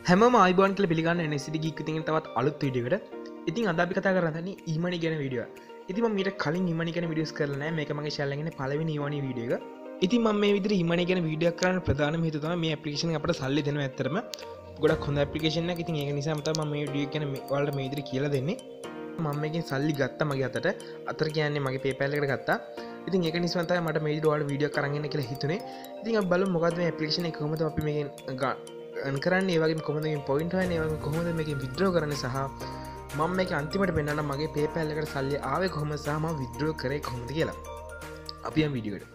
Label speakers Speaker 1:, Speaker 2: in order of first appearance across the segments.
Speaker 1: හැමෝම ආයිබෝන් කියලා පිළිගන්න NSD Geek එකකින් තවත් අලුත් වීඩියෝ එකකට. ඉතින් අද අපි කතා කරන්න හදන්නේ ඊමණි ගැන වීඩියෝ එක. ඉතින් මම ඊට කලින් ඊමණි ගැන වීඩියෝස් කරලා නැහැ. මේක මගේ channel එකේ පළවෙනි ඊමණි වීඩියෝ එක. ඉතින් මම මේ විදිහට ඊමණි ගැන වීඩියෝ කරන්න ප්‍රධානම හේතුව තමයි මේ ඇප්ලිකේෂන් එක අපිට සල්ලි දෙනවා ඇත්තටම. ගොඩක් හොඳ ඇප්ලිකේෂන් එකක්. ඉතින් ඒක නිසා තමයි මම මේ වීඩියෝ එක ගැන ඔයාලට මේ විදිහට කියලා දෙන්නේ. මම මේකෙන් සල්ලි ගත්තා මගේ අතට. අතට කියන්නේ මගේ PayPal එකට ගත්තා. ඉතින් ඒක නිසා තමයි මට මේ විදිහට ඔයාලට වීඩියෝ කරන් එන්න කියලා හිතුනේ. ඉතින් අපි බලමු මොකද්ද මේ ඇප්ලිකේෂන් එක කොහොමද අපි මේකෙන් කරන්නේ වගේ කොහොමද මේ පොයින්ට් හොයන්නේ වගේ කොහොමද මේකෙන් විත්ඩ්‍රෝ කරන්නේ සහ මම මේක අන්තිමට පෙන්නන්න මගේ PayPal එකට සල්ලි ආවේ කොහොමද සහ මම විත්ඩ්‍රෝ කරේ කොහොමද කියලා. අපි යමු වීඩියෝ එකට.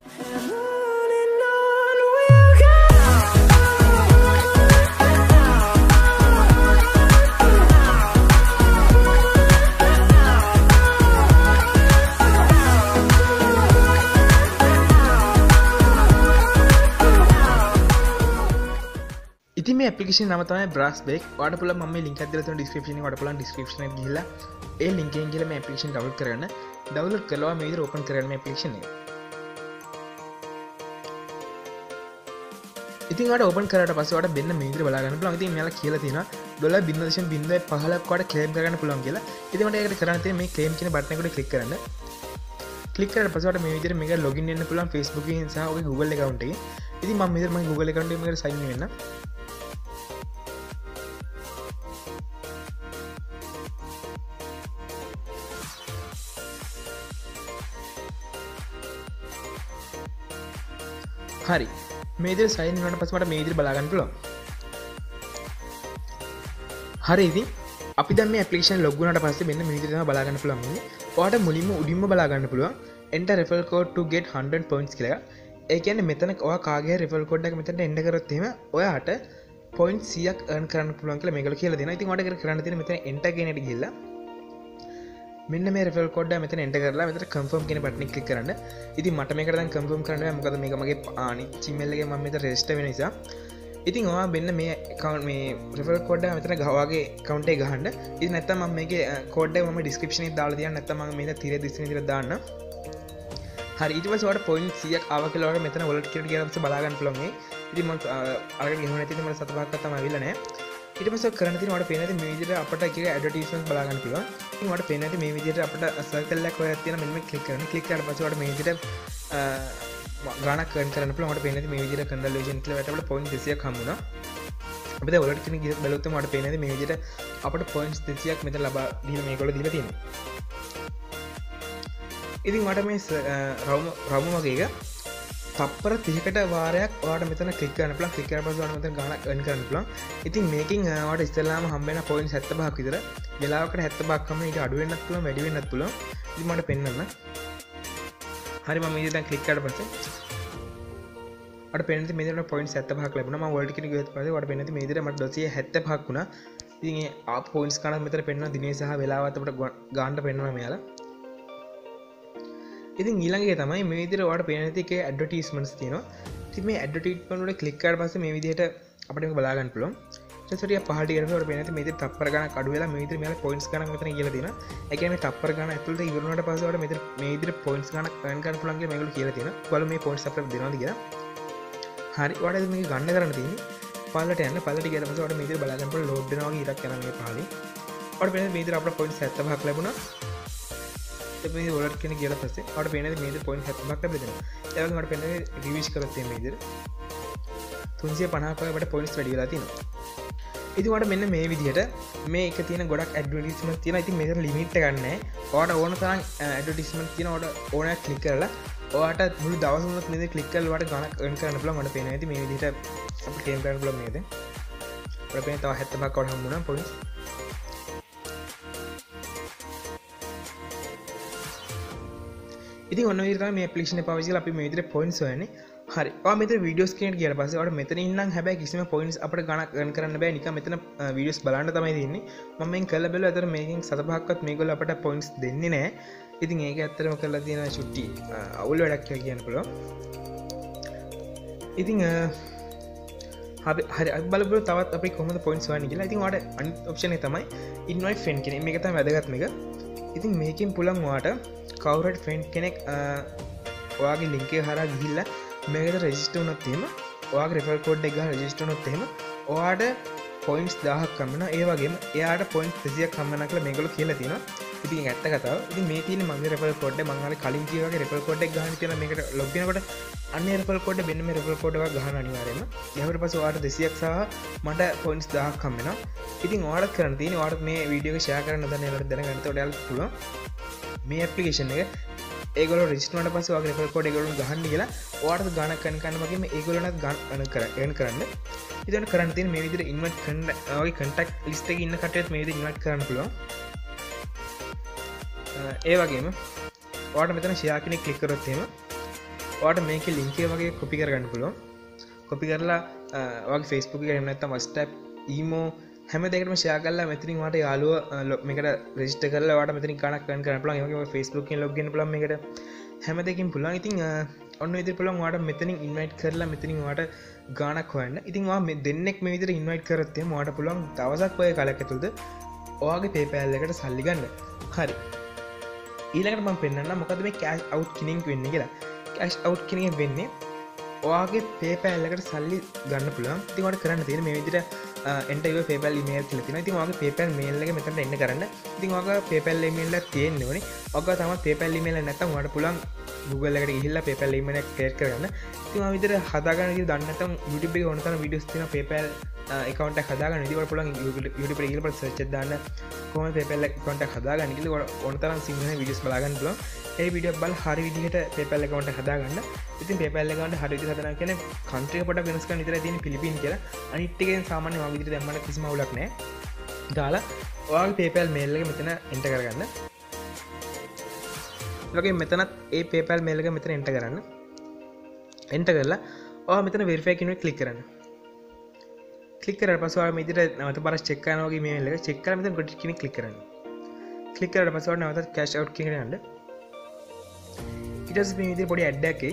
Speaker 1: ඉතින් මේ ඇප්ලිකේෂන් නම තමයි Brassbake. ඔයාලට පුළුවන් මම මේ link එක දීලා තියෙනවා description එකේ. ඔයාලට පුළුවන් description එකට ගිහිල්ලා ඒ link එකෙන් ගිහලා මේ ඇප්ලිකේෂන් download කරගන්න. download කළා මේ විදිහට open කරගන්න මේ ඇප්ලිකේෂන් එක. ඉතින් ඔයාලට open කරාට පස්සේ ඔයාලට මෙන්න මේ විදිහට බලා ගන්න පුළුවන්. ඉතින් මෙයාලා කියලා තියෙනවා $0.015ක් ඔයාලට claim කරගන්න පුළුවන් කියලා. ඉතින් මට ඒකට කරන්න තියෙන්නේ මේ claim කියන බටන් එකට click කරන්න. click කරාට පස්සේ ඔයාලට මේ විදිහට මේක login වෙන්න පුළුවන් Facebook එකෙන් සහ ඔගේ Google account එකෙන්. ඉතින් මම මේ විදිහට මගේ Google account එකෙන් මේකට sign in වෙන්න. හරි මේ විදිහට sign in වුණාට පස්සේ මට මේ විදිහට බලා ගන්න පුළුවන්. හරි ඉතින් අපි දැන් මේ ඇප්ලිකේෂන් log වුණාට පස්සේ මෙන්න මේ විදිහට තමයි බලා ගන්න පුළුවන් වෙන්නේ. ඔයාලට මුලින්ම උඩින්ම බලා ගන්න පුළුවන් enter referral code to get 100 points කියලා. ඒ කියන්නේ මෙතන ඔයා කාගේ හරි referral code එක මෙතනට enter කරොත් එහෙම ඔයාට points 100ක් earn කරන්න පුළුවන් කියලා මේගොල්ලෝ කියලා දෙනවා. ඉතින් ඔයාලට කරන්න තියෙන්නේ මෙතන enter කියන එකට ගිහිල්ලා මෙන්න මේ referral code එක මෙතන enter කරලා මෙතන confirm කියන බටන් එක click කරන්න. ඉතින් මට මේකට දැන් confirm කරන්න බෑ මොකද මේක මගේ අනිත් Gmail එකේ මම මෙතන register වෙන නිසා. ඉතින් ඔයා මෙන්න මේ account මේ referral code එක මෙතන ගහවාගේ account එක ගහන්න. ඉතින් නැත්තම් මම මේකේ code එක මම description එකේ දාලා තියන්න නැත්තම් මම මේක තිරේ දිස්සින විදිහට දාන්න. හරි ඊට පස්සේ ඔයාලට point 100ක් ආවා කියලා ඔයාලට මෙතන wallet එකට ගියාම පස්සේ බලා ගන්න පුළුවන් මේ. ඉතින් මම අරගෙන ගිහුවා නැති ඉතින් මට 7 තමයි අවිල්ල නැහැ. ඊට පස්සේ කරන්න තියෙන ඔයාලට පේන මේ විදිහට අපිට එක එක ඇඩ්වර්ටයිස්මන්ට් බලා ගන්න පුළුවන්. ඉතින් ඔයාලට පේන මේ විදිහට අපිට සර්කල් එකක් ඔයයක් තියෙන මෙන්න මේ ක්ලික් කරන්න. ක්ලික් කරාට පස්සේ ඔයාලට මේ විදිහට ගාණක් earn කරන්න පුළුවන්. ඔයාලට පේන මේ විදිහට කන්ඩලේෂන් කියලා අපිට point 200ක් හම්බුණා. අපි දැන් wallet කෙනෙක් ගිහලා බලුවොත් ඔයාලට පේන මේ විදිහට අපිට points 200ක් මෙතන ලබා දීලා මේගොල්ලෝ දීලා තියෙනවා. ඉතින් මට මේ රවුම වගේ එක තප්පර 30කට වාරයක් ඔයාලට මෙතන ක්ලික් කරන්න පුළුවන්. ක්ලික් කරලා පස්සේ ඔයාලට මෙතන ගාණක් earn කරන්න පුළුවන්. ඉතින් මේකෙන් ඔයාලට ඉස්සෙල්ලාම හම්බ වෙන points 75ක් විතර. වෙලාවකට 75ක් හම්බ වෙන ඊට අඩු වෙන්නත් පුළුවන් වැඩි වෙන්නත් පුළුවන්. ඉතින් මට පෙන්නන්න. හරි මම ඉතින් දැන් ක්ලික් කරලා පස්සේ ඔයාලට පෙන්නන්නේ මේ විදිහට points 75ක් ලැබුණා. මම wallet එකට ගියත් පස්සේ ඔයාලට පෙන්නන්නේ මේ විදිහට මට 275ක් වුණා. ඉතින් ඒ ආප් points ගණන් මෙතන පෙන්නනවා දිනේ සහ වෙලාවත් අපිට ගාන්න පෙන්නනවා මෙයාලා. ඉතින් ඊළඟේ තමයි මේ විදිහට ඔයාලට පේන නැති එකේ ඇඩ්වර්ටයිස්මන්ට්ස් තියෙනවා. ඉතින් මේ ඇඩ්වර්ටයිස්මන්ට් වල ක්ලික් කරාට පස්සේ මේ විදිහට අපිට මේක බලා ගන්න පුළුවන්. ඊට පස්සේ පහළට ගියම ඔයාලට පේන නැති මේ විදිහට තප්පර ගණක් අඩු වෙලා මේ විදිහට මෙයාලා පොයින්ට්ස් ගණක් මෙතන කියලා තියෙනවා. ඒ කියන්නේ මේ තප්පර ගණන් ඇතුළත ඉවර වුණාට පස්සේ ඔයාලට මෙතන මේ විදිහට පොයින්ට්ස් ගණක් earn කරන්න පුළුවන් කියලා මේගොල්ලෝ කියලා තියෙනවා. ඔයාලා මේ පොයින්ට්ස් අපිට දෙනවද කියලා. හරි ඔයාලට මේක ගන්න කරන්න තියෙන්නේ පහළට යන්න. පහළට ගියාට පස්සේ ඔයාලට මේ විදිහට බලා ගන්න පුළුවන් ලෝඩ් වෙනවා වගේ ඉරක් යනවා මේ පහළින්. ඔයාලට පේන මේ විදිහට අපිට පොයින්ට්ස් 75ක් ලැබුණා. මේ wallet කෙනෙක් ගියලා පස්සේ ඔයාලට පේන්නේ මේ විදිහට point 75ක් ලැබෙනවා. ඒ වගේම ඔයාලට පේන්නේ රිවිෂ් කරලා තියෙන මේ විදිහට 350ක් වගේ අපිට points වැඩි වෙලා තියෙනවා. ඉතින් ඔයාලට මෙන්න මේ විදිහට මේ එක තියෙන ගොඩක් ඇඩ්වර්ටයිස්මන්ට් තියෙනවා. ඉතින් මේකට ලිමිට් එකක් නැහැ. ඔයාලට ඕන තරම් ඇඩ්වර්ටයිස්මන්ට් තියෙනවා. ඔයාලට ඕනෑම ක්ලික් කරලා ඔයාලට මුළු දවසම මේ විදිහට ක්ලික් කරලා ඔයාලට ගණක් earn කරන්න පුළුවන්. මට පේනවා ඉතින් මේ විදිහට අපිට claim කරන්න පුළුවන් මේකද. ඔයාලට පේන්නේ තව 75ක් වඩා හම්බුණා points. ඉතින් ඔන්න විදිහට තමයි මේ ඇප්ලිකේෂන් එක පාවිච්චි කරලා අපි මේ විදිහට points හොයන්නේ. හරි. ඔයා මෙතන වීඩියෝස් කියනට ගියාට පස්සේ ඔයාලට මෙතන ඉන්නම් හැබැයි කිසිම points අපිට ගණක් earn කරන්න බෑ. නිකන් මෙතන වීඩියෝස් බලන්න තමයි තියෙන්නේ. මම මේක කරලා බැලුවා. අතන මේකෙන් 75ක්වත් මේගොල්ලෝ අපිට points දෙන්නේ නැහැ. ඉතින් ඒක ඇත්තටම කරලා තියෙන චුට්ටි අවුල් වැඩක් කියලා කියන්න පුළුවන්. ඉතින් හරි අපි බලමු තවත් අපි කොහොමද points හොයන්නේ කියලා. ඉතින් ඔයාලට අනිත් option එක තමයි invite friend කියන මේක තමයි වැදගත් මේක. ඉතින් මේකෙන් පුළුවන් ඔයාලට කවුරුහරි ෆ්‍රෙන්ඩ් කෙනෙක් ඔයාගේ ලින්ක් එක හරහා ගිහිල්ලා මේකට රෙජිස්ටර් වුණොත් එහෙම ඔයාගේ රෙෆරල් කෝඩ් එක ගහලා රෙජිස්ටර් වුණොත් එහෙම ඔයාට පොයින්ස් 1000ක් කම්මන ඒ වගේම එයාට පොයින්ස් 200ක් කම්මන කියලා මේගොල්ලෝ කියලා තියෙනවා. ඉතින් ඇත්ත කතාව. ඉතින් මේ තියෙන මගේ රෙෆරල් කෝඩ් එක මම අර කලින් කිව්වා වගේ රෙෆරල් කෝඩ් එක ගහන්න තියෙනවා මේකට ලොග් වෙනකොට අන්නේ රෙෆරල් කෝඩ් එක මෙන්න මේ රෙෆරල් කෝඩ් එක ගහන්න අනිවාර්යයෙන්ම. ඊට පස්සේ ඔයාලට 200ක් සහ මට පොයින්ස් 1000ක් හම් වෙනවා. ඉතින් ඔයාලට කරන්න තියෙන්නේ ඔයාලට මේ වීඩියෝ එක ෂෙයා කරන්න හදන ඔයාලට දැනගන්න. එතකොට ඔයාලට පුළුවන් මේ ඇප්ලිකේෂන් එක ඒගොල්ලෝ රෙජිස්ටර් වුණාට පස්සේ ඔයාගේ රෙෆරල් කෝඩ් ඒගොල්ලෝ ගහන්න කියලා ඔයාලට ගාණක් කන්න වගේම ඒගොල්ලෝනත් ගාණ කරන්න. ඉතින් කරන්න තියෙන්නේ මේ විදිහට ඉන්වයිට් කරන්න ඔයාගේ කන්ටැක්ට් ලිස්ට් එකේ ඉන්න කට්ටියත් මේ විදිහට ඉන්වයිට් කරන්න පුළුවන්. ඒ වගේම ඔයාලට මෙතන ෂෙයා කෙනෙක් ක්ලික් කරොත් එහෙම ඔයාලට මේකේ ලින්ක් එක වගේ කොපි කරගන්න පුළුවන්. කොපි කරලා ඔයාගේ Facebook එකේ එහෙම නැත්නම් WhatsApp, email හැම දෙයකටම ෂෙයා කරලා මෙතනින් ඔයාලට යාළුවා මේකට රෙජිස්ටර් කරලා ඔයාලට මෙතනින් ගාණක් earn කරන්න පුළුවන්. ඒ වගේම Facebook එකෙන් log වෙන්න පුළුවන් මේකට. හැම දෙයකින් පුළුවන්. ඉතින් ඔන්න විදිහට පුළුවන් ඔයාලට මෙතනින් ඉන්වයිට් කරලා මෙතනින් ඔයාලට ගාණක් හොයන්න. ඉතින් ඔයා මේ දෙන්නෙක් මේ විදිහට ඉන්වයිට් කරොත් එහෙම ඔයාලට පුළුවන් දවසක් ඔය කාලයක් ඇතුළත ඔයාගේ PayPal එකට සල්ලි ගන්න. හරි. ඊළඟට මම පෙන්නන්නම් මොකද මේ cash out killing වෙන්නේ කියලා. cash out killing වෙන්නේ ඔයාගේ PayPal එකට සල්ලි ගන්න පුළුවන්. ඉතින් ඔයාලට කරන්න තියෙන්නේ මේ විදිහට enter your PayPal email කියලා තියෙනවා. ඉතින් ඔයාගේ PayPal mail එක මෙතනට එන්න කරන්න. ඉතින් ඔයාගේ PayPal email එක තියෙන්න ඕනේ. ඔයාගේ තමයි PayPal email එක නැත්නම් ඔයාලට පුළුවන් Google එකට ගිහිල්ලා PayPal email එක create කරගන්න. ඉතින් ඔයා විදිහට හදාගන්න කියලා දන්නේ නැත්නම් YouTube එකේ ඕන තරම් videos තියෙනවා PayPal account එක හදාගන්න. ඉතින් ඔයාලට පුළුවන් YouTube එකේ ගිහලා search එක දාන්න කොහොමද PayPal account එක හදාගන්න කියලා ඕන තරම් සිංහල videos බලා ගන්න පුළුවන්. ඒ වීඩියෝ එක බලලා හරි විදිහට PayPal account එක හදාගන්න. ඉතින් PayPal account හරි විදිහට හදනවා කියන්නේ country එක පොඩ්ඩක් වෙනස් කරන්න විතරයි තියෙන්නේ පිලිපින් කියලා. අනිත් එකෙන් සාමාන්‍ය වගේ විදිහට දැම්මම කිසිම අවුලක් නැහැ. දාලා ඔයාගේ PayPal mail එක මෙතන enter කරගන්න. ඔයාගේ මෙතනත් ඒ PayPal mail එක මෙතන enter කරන්න. enter කරලා ඔයා මෙතන verify කියන එක click කරන්න. click කරලා පස්සේ ඔයා මේ විදිහට නැවත පාරක් check කරනවා වගේ mail එක check කරලා මෙතන credit කියන එක click කරන්න. click කරලා පස්සේ ඔයා නැවත cash out කියන එකට යන්න. ඊට පස්සේ මේ විදිහට පොඩි ad එකක් එයි.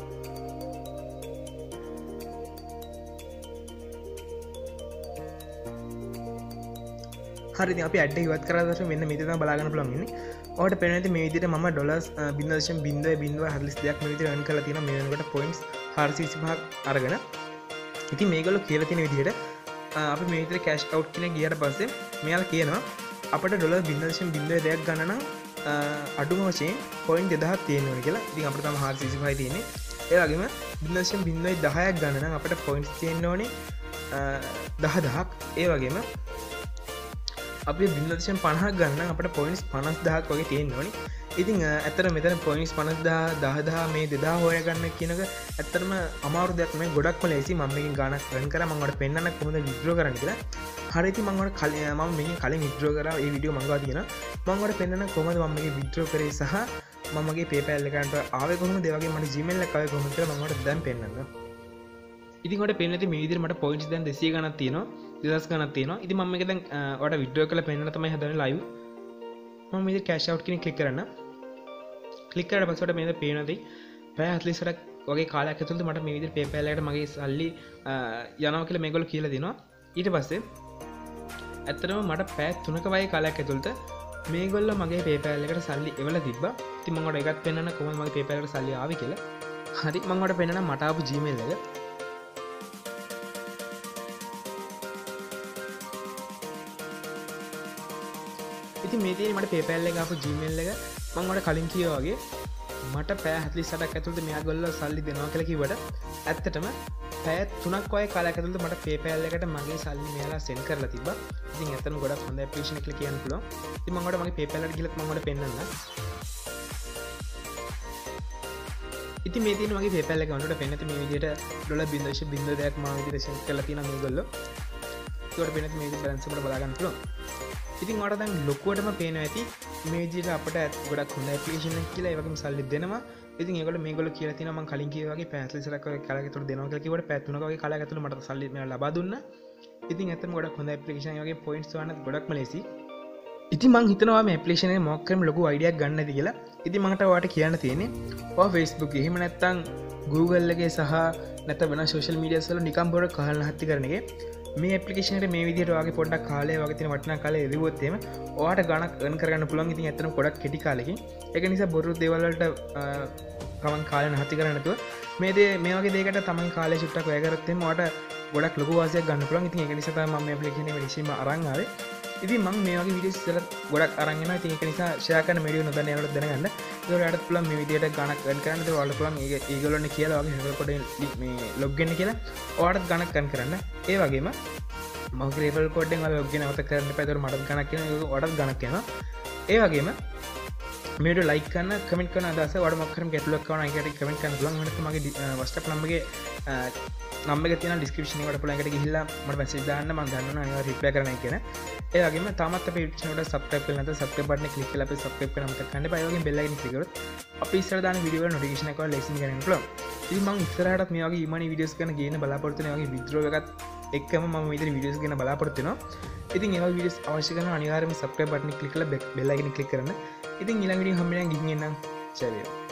Speaker 1: හරි ඉතින් අපි ad එක ඉවත් කරලා දැන් මෙන්න මේක තමයි බලා ගන්න පුළුවන් ඉන්නේ. ඔයාලට පේනවා ඉතින් මේ විදිහට මම $0.0.032ක් මේ විදිහට earn කරලා තියෙනවා මේ වෙනකොට points 425ක් අරගෙන. ඉතින් මේගොල්ලෝ කියලා තියෙන විදිහට අපි මේ විදිහට cash out කියන ගියාට පස්සේ මෙයාලා කියනවා අපිට $0.02ක් ගන්න නම් අඩුම වශයෙන් point 2000ක් තියෙන්න ඕනේ කියලා. ඉතින් අපිට තම 425යි තියෙන්නේ. ඒ වගේම 0.10ක් ගන්න නම් අපිට points තියෙන්න ඕනේ 10000ක්. ඒ වගේම අපි 0.50ක් ගන්න අපට පොයින්ස් 50000ක් වගේ තියෙන්න ඕනේ. ඉතින් ඇත්තට මෙතන පොයින්ස් 50000 10000 මේ 2000 හොය ගන්න කියනක ඇත්තටම අමාරු දෙයක් නෙමෙයි. ගොඩක්ම ලේසි. මම මේකෙන් ගාණක් රන් කරා මම ඔයාලට පෙන්නන්න කොහොමද විත්ඩ්‍රෝ කරන්න කියලා. හරි ඉතින් මම ඔයාලට මම මේකෙන් කලින් විත්ඩ්‍රෝ කරා. ඒ වීඩියෝ මම ගාව තියෙනවා. මම ඔයාලට පෙන්නන්න කොහොමද මම මේකේ විත්ඩ්‍රෝ කරේ සහ මම මගේ PayPal එකට ආවේ කොහොමද ඒ වගේ මට Gmail එක ආවේ කොහොමද කියලා මම ඔයාලට දැන් පෙන්නන්න. ඉතින් ඔයාලට පේන්නේ නැති මේ විදිහට මට පොයින්ට්ස් දැන් 200 ගණක් තියෙනවා. 2000 ගණක් තියෙනවා. ඉතින් මම මේක දැන් ඔයාලට විඩ්‍රෝ කරලා පෙන්නන්න තමයි හදන්නේ live. මම මේ cash out කියන ක්ලික් කරන්න. ක්ලික් කරලා පස්සේ ඔයාලට මේක පේනවා ඉතින් පැය 48ක් වගේ කාලයක් ඇතුළත මට මේ විදිහට PayPal එකට මගේ සල්ලි යනවා කියලා මේගොල්ලෝ කියලා දෙනවා. ඊට පස්සේ ඇත්තටම මට පැය 3ක වගේ කාලයක් ඇතුළත මේගොල්ලෝ මගේ PayPal එකට සල්ලි එවලා තිබ්බා. ඉතින් මම ඔයාලට ඒකත් පෙන්නන්න කොහොමද මගේ PayPal එකට සල්ලි ආවේ කියලා. හරි මම ඔයාලට පෙන්නන්න මට ආපු Gmail එක. ඉතින් මේ තියෙන්නේ මට PayPal එක ආපු Gmail එක. මම ඔයාලට කලින් කිව්වා වගේ මට පැය 48ක් ඇතුළත මෙයාගොල්ලෝ සල්ලි දෙනවා කියලා කිව්වට ඇත්තටම පැය 3ක් වගේ කාලයක් ඇතුළත මට PayPal එකට මගේ සල්ලි මෙයාලා send කරලා තිබ්බා. ඉතින් ඇත්තටම ගොඩක් හොඳ application එකක් කියලා කියන්න පුළුවන්. ඉතින් මම ඔයාලට මගේ PayPal එකට ගිහලා මම ඔයාලට පෙන්නන්නම්. ඉතින් මේ තියෙන මගේ PayPal account එකට පෙන්නත මේ විදිහට $0.02ක් මම විදිහට send කරලා තියෙනවා මේගොල්ලෝ. ඒකට පෙන්නත මේ විදිහට balance එක බලා ගන්න පුළුවන්. ඉතින් ඔයාලට දැන් ලොකුවටම පේනවා ඇති මේ විදිහට අපිට ගොඩක් හොඳ ඇප්ලිකේෂන් එකක් කියලා ඒ වගේම සල්ලි දෙනවා. ඉතින් ඒගොල්ලෝ මේගොල්ලෝ කියලා තියෙනවා මම කලින් කිව්වා වගේ පැය 48ක් වගේ කාලයක් ඇතුළත දෙනවා කියලා කිව්වට පැය 3ක වගේ කාලයක් ඇතුළත මට සල්ලි මෙයා ලබා දුන්නා. ඉතින් ඇත්තටම ගොඩක් හොඳ ඇප්ලිකේෂන් එක වගේ පොයින්ට්ස් ගන්න ගොඩක්ම ලේසි. ඉතින් මං හිතනවා මේ ඇප්ලිකේෂන් එක මොකක් කරම ලොකු අයිඩියක් ගන්න ඇති කියලා. ඉතින් මට ඔයාලට කියන්න තියෙන්නේ ඔයා Facebook එකේ එහෙම නැත්නම් Google එකේ සහ නැත්නම් වෙන සෝෂල් මීඩියාස් වල නිකම් බොර කහල් නැහත්ති කරන එකේ මේ ඇප්ලිකේෂන් එකට මේ විදිහට ඔයාගේ පොඩ්ඩක් කාලය වගේ තියෙන වටිනා කාලය එළුවොත් එහෙම ඔයාට ගණක් earn කරගන්න පුළුවන්. ඉතින් ඇත්තටම ගොඩක් කෙටි කාලෙකින්. ඒක නිසා බොරු දේවල් වලට තමන් කාලය නැහත්ති කරන්නේ නැතුව මේ වගේ දෙයකට තමන් කාලය චුට්ටක් වැය කරත් එහෙම ඔයාට ගොඩක් ලොකු වාසියක් ගන්න පුළුවන්. ඉතින් ඒක නිසා තමයි මම මේ ඇප්ලිකේෂන් එක විශේෂයෙන්ම අරන් ආවේ. ඉතින් මම මේ වගේ වීඩියෝස් ඉස්සර ගොඩක් අරන් එනවා. ඉතින් ඒක නිසා ෂෙයා කරන වීඩියෝ නොදන්න යාළුවෝ දැනගන්න. ඒක ඔයාලට පුළුවන් මේ විදියට ගණක් ගන්න කරන්න. ඒක ඔයාලට පුළුවන් ඒගොල්ලෝනේ කියලා වගේ හෙවල් කොටෙන් මේ ලොග් වෙන්න කියලා ඔයාලට ගණක් ගන්න කරන්න. ඒ වගේම මම රිෆරල් කෝඩ් එකෙන් ඔයාලා ලොග් ඉන් අවත කරන්න එපා. ඒක මටත් ගණක් කියනවා. ඒක ඔයාලට ගණක් යනවා. ඒ වගේම මේ වීඩියෝ ලයික් කරන්න කමෙන්ට් කරන අදහස ඔයාලට මොකක් කරන් ගැටලුවක් කවන අයිකට කමෙන්ට් කරන්න පුළුවන්. එහෙම නැත්නම් මගේ WhatsApp නම්බරේ නම්බර එක තියෙනවා ඩිස්ක්‍රිප්ෂන් එකට පුළුවන්. එකට ගිහිල්ලා මට මැසේජ් දාන්න. මම දන්නවා අනිවාර්යයෙන් රිප්ලයි කරන්නයි කියන. ඒ වගේම තාමත් අපේ YouTube channel එකට subscribe කරලා නැත්නම් subscribe button එක click කරලා අපේ subscribe කරන්න මතක ගන්න එපා. ඒ වගේම bell icon click කරොත් අපි ඉස්සර දාන වීඩියෝ වල notification එක ඔයාලා ලේසියෙන් ගන්න පුළුවන්. ඉතින් මම ඉස්සරහටත් මේ වගේ e-money videos කරන ගේන්න බලාපොරොත්තු වෙනවා. මේ withdraw එකත් එක්කම මම මේ විදිහට videos ගන්න බලාපොරොත්තු වෙනවා. ඉතින් ඒ වගේ videos අවශ්‍ය කරනවා අනිවාර්යයෙන්ම subscribe button එක click කරලා bell icon එක click කරන්න. ඉතින් ඊළඟ වීඩියෝ හැමෝම ගිහින් එන්නම්. ජය වේවා.